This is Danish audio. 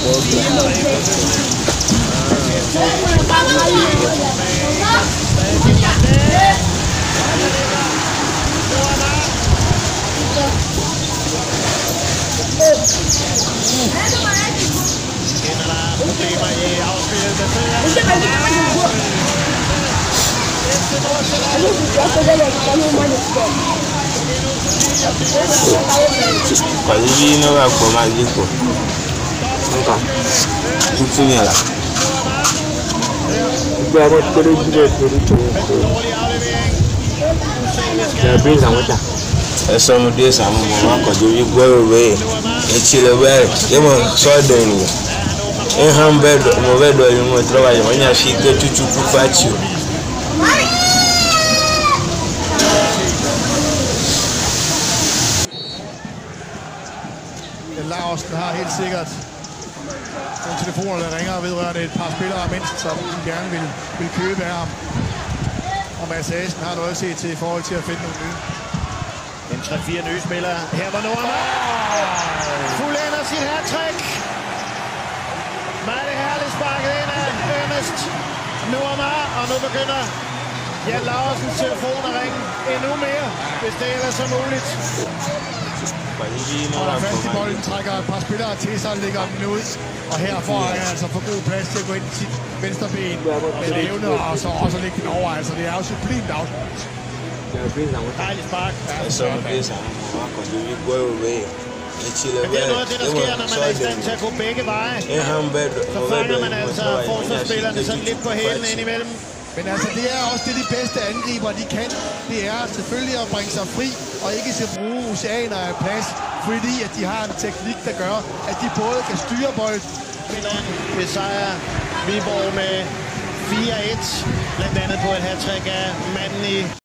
Quasi non va come al dico. Tutti mi alla. Guarda quello di tutto. La presa mucha. E sono due siamo ma con due guerre e ci le vere. Io so deni. E hamburger mo vedo il mo trovaio ogni scelta tutto faccio. Larsen har helt sikkert nogle telefoner, der ringer vedrørende et par spillere mindst, som gerne vil købe af ham. Og Mads Asen har noget at se til i forhold til at finde nogle nye. En 3-4 nye spillere. Her var Nuamah. Fuldender sit hattrick. Meget herligt sparket ind af Ernest Nuamah. Og nu begynder Jan Larsens telefon at ringe endnu mere, hvis det ellers er muligt. Og der fast i bolden trækker et par spillere til sig og lægger den ud. Og her får han altså for god plads til at gå ind i sit venstre ben med evne og så også lægge den over. Altså det er jo sublimt afslut. Dejligt spark. E sono due siamo ma con due guerre e ci le Men det er noget af det, der sker, når man er i stand til at gå begge veje. E hamburger Så fanger man altså forsvarsspillerne sådan lidt på hælene indimellem. Men altså, det er også det, de bedste angriber, de kan. Det er selvfølgelig at bringe sig fri, og ikke til at bruge oceaner af plads, fordi at de har en teknik, der gør, at de både kan styre bolden. Besejrer Viborg med 4-1, blandt andet på et hattrick af manden i